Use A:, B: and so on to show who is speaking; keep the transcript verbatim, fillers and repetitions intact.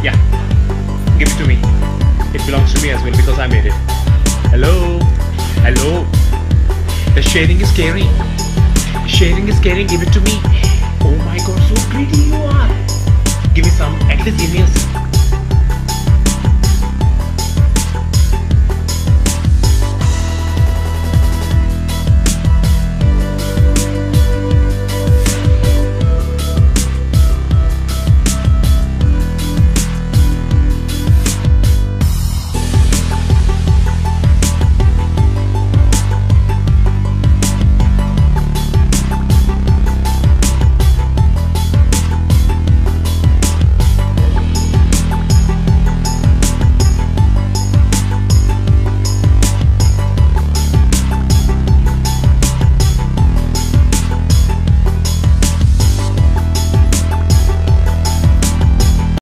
A: Yeah, give it to me. It belongs to me as well because I made it. Hello? Hello? The sharing is caring. Sharing is caring. Give it to me. Oh my god, so greedy you are. Give me some. At least give me a